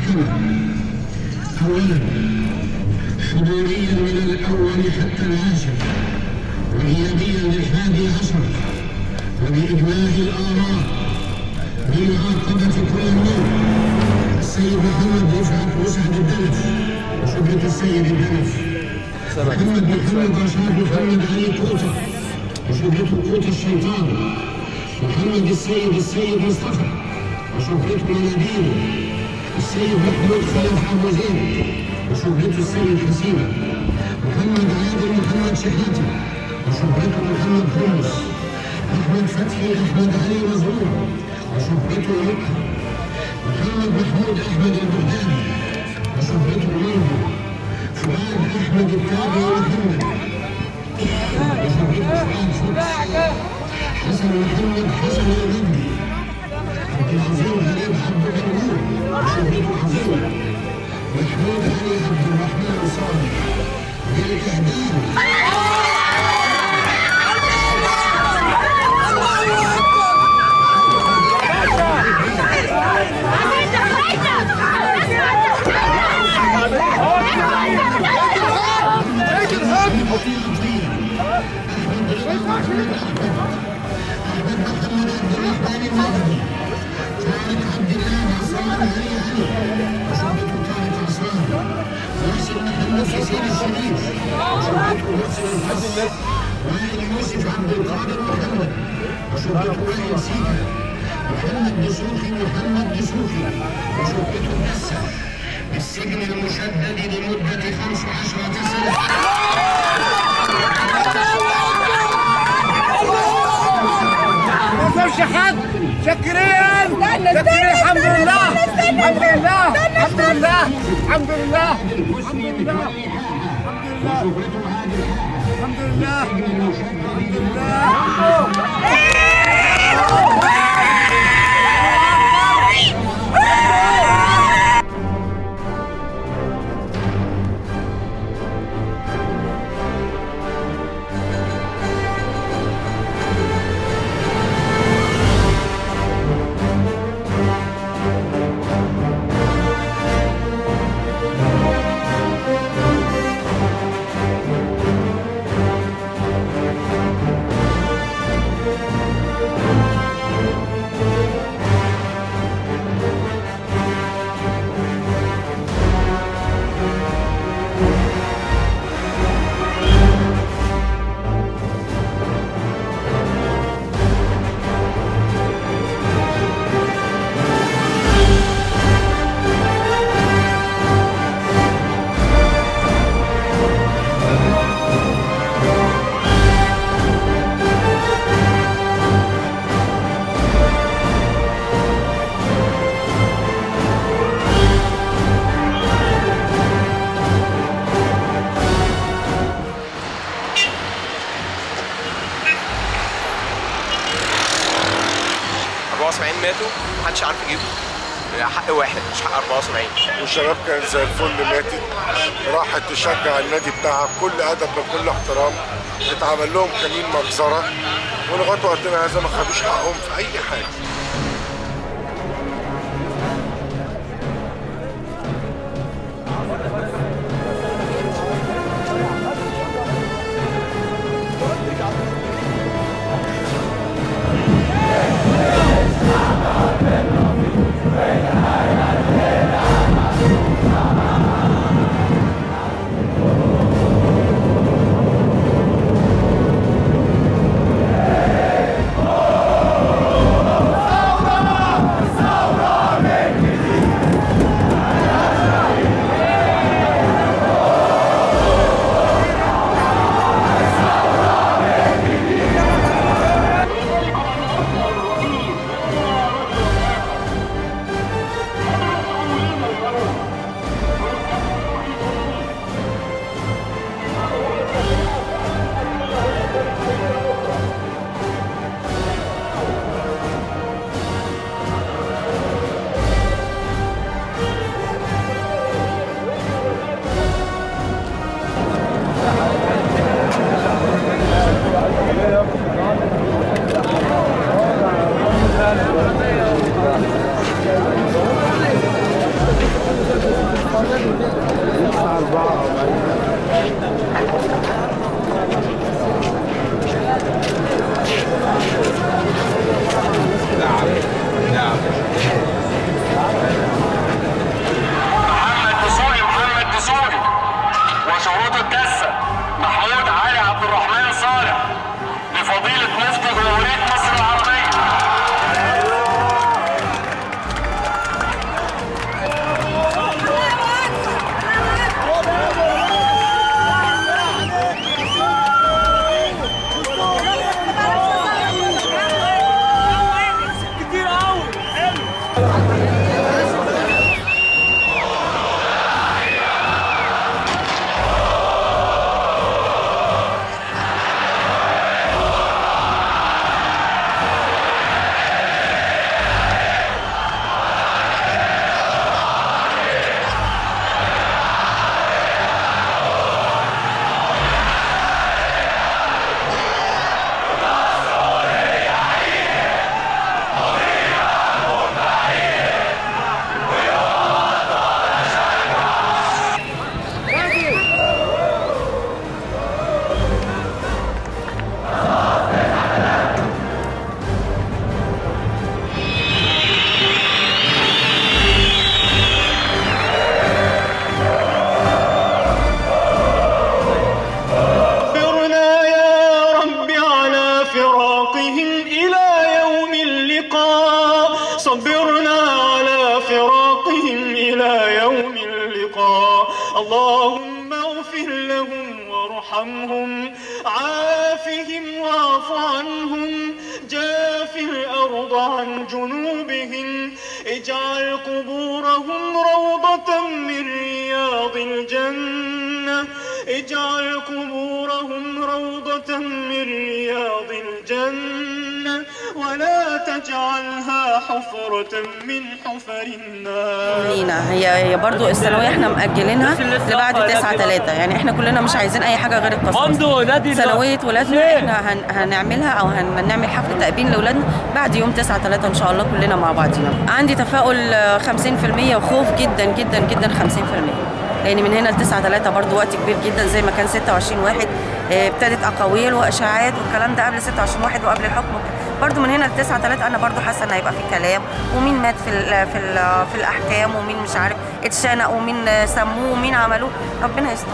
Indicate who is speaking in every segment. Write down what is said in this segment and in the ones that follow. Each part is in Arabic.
Speaker 1: المحكمة. أولا حضوريا من الأول حتى العاشر، وغيابيا للحادي عشر، وبإجماع الآراء بمعاقبة كل منهم. السيد محمد مسعد الدنف وشبهة السيد الدنف، محمد رشاد محمد علي قوطة وشبهته قوطة الشيطان، محمد السيد مصطفى وشبهته مناديل، السيد محمود خلف أبو زيد وشبهته السيد حسينة، محمد عادل محمد شحاتة وشبهته محمد خلص، أحمد فتحي أحمد علي مظلوم وشبهته مكة، محمد محمود أحمد البغدادي وشبهته مرضي، فؤاد أحمد التابعي محمد وشبهته فؤاد فوكس، حسن محمد حسن الغدي، عبد العظيم غريب عبد الغنور وشبهته عظيمة، محمود علي عبد الرحمن صالح بالإعدام. يوسف عبد القادر محمد وشبهته وائل سيدي، محمد دسوقي وشبهته نسا بالسجن المشدد لمدة 15 سنة.
Speaker 2: ما فيش حد. شاكرين الحمد لله الحمد لله الحمد لله الحمد لله الحمد لله الحمد لله الحمد لله.
Speaker 3: ماتوا محدش عارف يجيبه، حق واحد مش حق 74.
Speaker 4: والشباب كانت زي الفل ماتت، راحت تشجع النادي بتاعها بكل ادب بكل احترام، اتعمل لهم كمين مجزره، ولغايه وقتنا هذا ما خدوش حقهم في اي حاجه.
Speaker 5: عنهم عافهم واعف عنهم جاف الأرض عن جنوبهم اجعل قبورهم روضة من رياض الجنة اجعل قبورهم روضة من رياض الجنة ولا تجعلها حفرة من حفر النار.
Speaker 6: لينا هي برضو الثانوية احنا مأجلينها لبعد 9/3، يعني احنا كلنا مش عايزين اي حاجة غير التصوير. ثانوية ولادنا احنا هنعملها او هنعمل حفل تأبين لولادنا بعد يوم 9/3 ان شاء الله كلنا مع بعضينا. عندي تفاؤل 50% وخوف جدا جدا جدا 50%، لان من هنا ل 9/3 برضو وقت كبير جدا زي ما كان 26/1 ابتدت اقاويل واشاعات والكلام ده قبل 26/1 وقبل الحكم. برضو من هنا ل 9/3 انا برضو حاسه ان هيبقى في كلام، ومين مات في الاحكام، ومين مش عارف اتشنق، ومين سموه، ومين عملوه، ربنا يستر.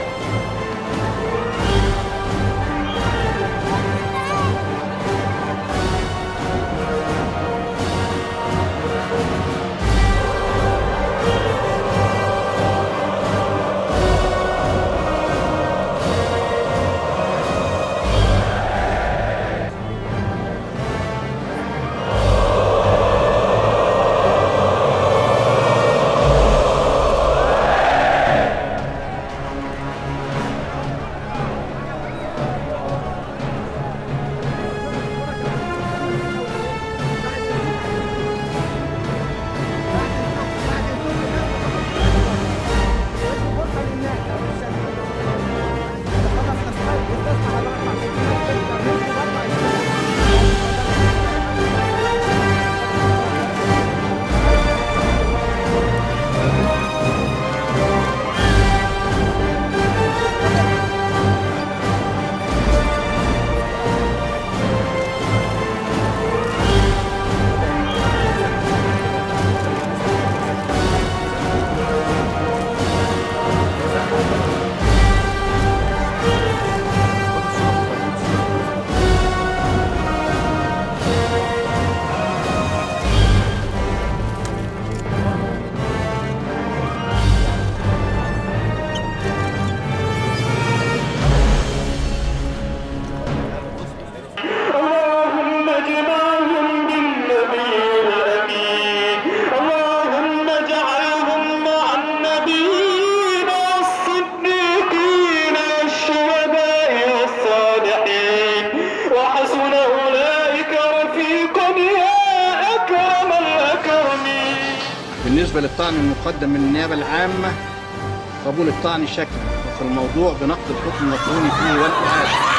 Speaker 7: بالنسبة للطعن المقدم من النيابة العامة قبول الطعن شكل وفي الموضوع بنقد الحكم المطلوب فيه والإعادة.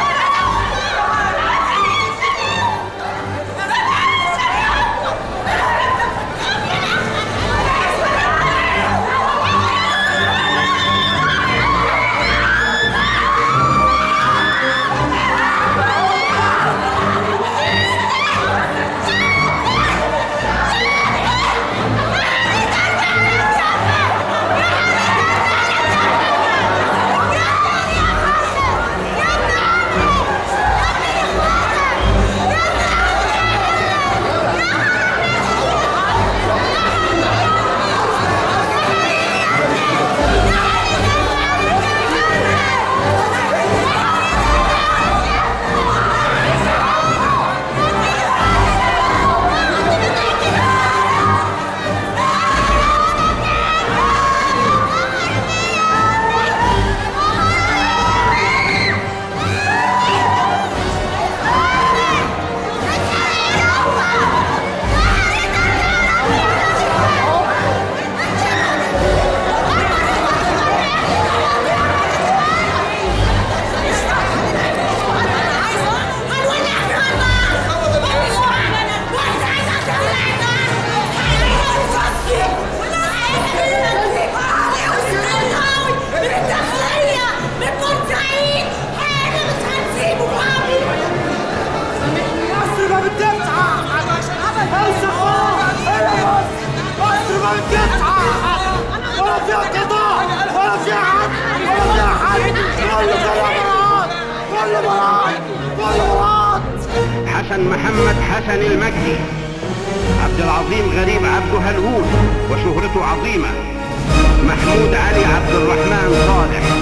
Speaker 8: حسن محمد حسن المكي، عبد العظيم غريب عبد هلهول وشهرته عظيمة، محمود علي عبد الرحمن صالح،